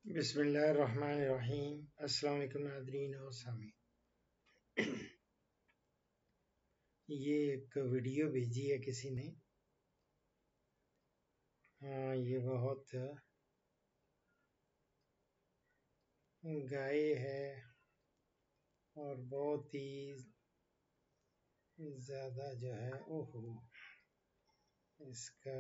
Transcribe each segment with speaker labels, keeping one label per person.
Speaker 1: بسم اللہ الرحمن الرحیم۔ السلام علیکم ناظرین اور سامعین، یہ ایک ویڈیو بھیجی ہے کسی نے۔ یہ بہت گائے ہے اور بہت ہی زیادہ جو ہے اس کا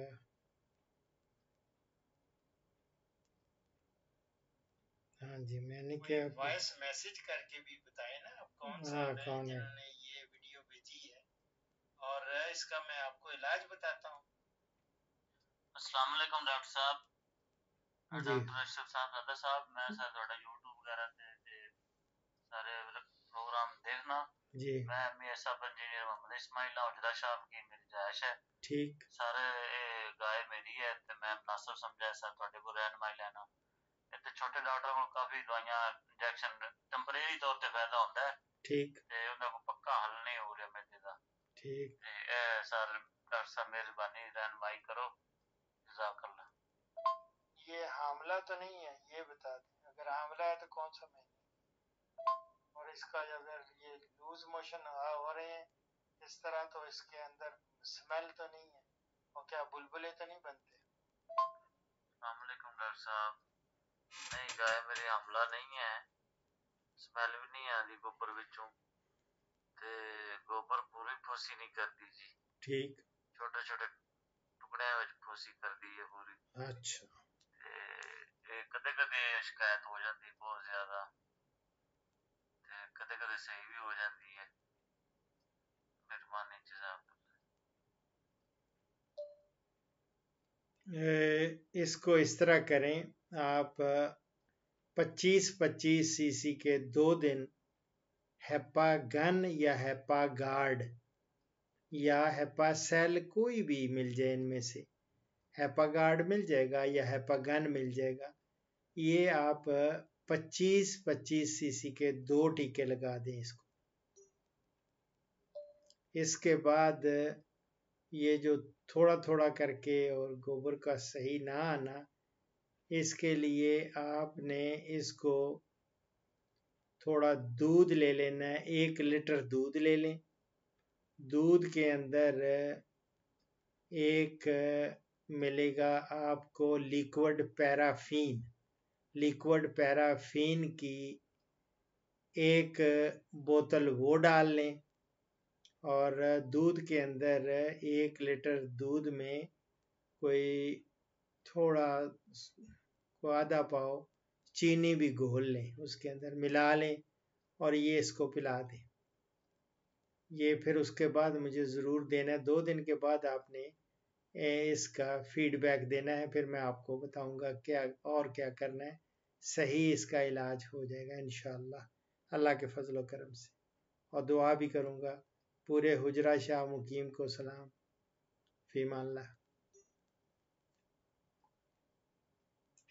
Speaker 1: جی میں نے کیا
Speaker 2: وائس میسج کر کے بھی بتائیں نا آپ کون صاحب ہیں جنہوں نے یہ ویڈیو بھیجی ہے، اور اس کا میں آپ کو علاج بتاتا ہوں۔ السلام علیکم ڈاکٹر صاحب، ڈاکٹر اشرف صاحب زادہ صاحب، میں سر تھوڑا یوٹیوب وغیرہ تے سارے پروگرام دیکھنا
Speaker 1: جی
Speaker 2: میں میرے صاحب انجینئر محمد اسماعیل حجرہ صاحب کی میری رہائش ہے
Speaker 1: ٹھیک
Speaker 2: سارے گائے میری ہے تے میں مناسب سمجھا سر تھوڑے کو رہنمائی لینا۔ تے چھوٹے ڈاکٹر کو کافی دوائیاں انجیکشن ٹمپریری طور تے فائدہ ہوتا ہے
Speaker 1: ٹھیک
Speaker 2: تے انہاں کو پکا حل نہیں ہو رہا میدے دا۔
Speaker 1: ٹھیک
Speaker 2: تے اے سر ڈاکٹر صاحب مہربانی رہنمائی کرو، جزاک اللہ۔ یہ حاملہ تو نہیں ہے، یہ بتا دیں اگر حاملہ ہے تو کون سا مہینہ، اور اس کا اگر یہ لوز موشن ہو رہے ہیں اس طرح تو اس کے اندر سمیل تو نہیں ہے، اور کیا بلبلے تو نہیں بنتے؟ السلام علیکم ڈاکٹر صاحب، نہیں گائے میرے حاملہ نہیں ہے، سمیل بھی نہیں آتی گوبر وچوں، تے گوبر پوری پھوسی نہیں کرتی جی،
Speaker 1: ٹھیک
Speaker 2: چھوٹے چھوٹے ٹکڑے وچ پھوسی کرتی ہے پوری۔
Speaker 1: اچھا
Speaker 2: تے کدے کدے شکایت ہو جاتی بہت زیادہ، تے کدے کدے صحیح بھی ہو جاتی ہے، مہربانی جزاک اللہ۔
Speaker 1: اس کو اس طرح کریں، آپ 25-25 سی سی کے 2 دن ہیپا گن یا ہیپا گارڈ یا ہیپا سیل کوئی بھی مل جائے، ان میں سے ہیپا گارڈ مل جائے گا یا ہیپا گن مل جائے گا، یہ آپ 25-25 سی سی کے 2 ٹیکے لگا دیں اس کو۔ اس کے بعد یہ جو تھوڑا تھوڑا کر کے اور گوبر کا صحیح نہ آنا، اس کے لیے آپ نے اس کو تھوڑا دودھ لے لینا ہے، 1 لیٹر دودھ لے لیں، دودھ کے اندر ایک ملے گا آپ کو لیکوڈ پیرافین، لیکوڈ پیرافین کی 1 بوتل وہ ڈال لیں، اور دودھ کے اندر 1 لیٹر دودھ میں کوئی تھوڑا آدھا پاؤ چینی بھی گھول لیں، اس کے اندر ملا لیں اور یہ اس کو پلا دیں۔ یہ پھر اس کے بعد مجھے ضرور دینا ہے، 2 دن کے بعد آپ نے اس کا فیڈ بیک دینا ہے، پھر میں آپ کو بتاؤں گا کیا اور کیا کرنا ہے، صحیح اس کا علاج ہو جائے گا انشاءاللہ اللہ کے فضل و کرم سے۔ اور دعا بھی کروں گا۔ پورے حجرہ شاہ مقیم کو سلام، فی امان اللہ۔